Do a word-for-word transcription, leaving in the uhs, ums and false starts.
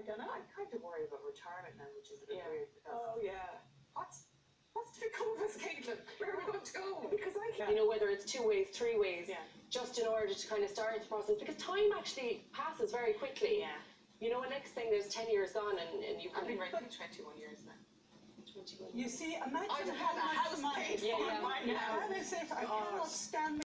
I don't know. I kind of worry about retirement now, which is a bit Yeah. weird. Because Oh, yeah. what's, what's to become of us, Caitlin? Where are we going to go? Because I Yeah. You know, whether it's two ways, three ways, Yeah. just in order to kind of start the process, because time actually passes very quickly. Yeah. You know, next thing there's ten years gone, and, and you I've can... been writing twenty-one years now. twenty-one You see, imagine I'd have how had a much house money. paid Yeah, for yeah. by now. That is it. I Oh. cannot stand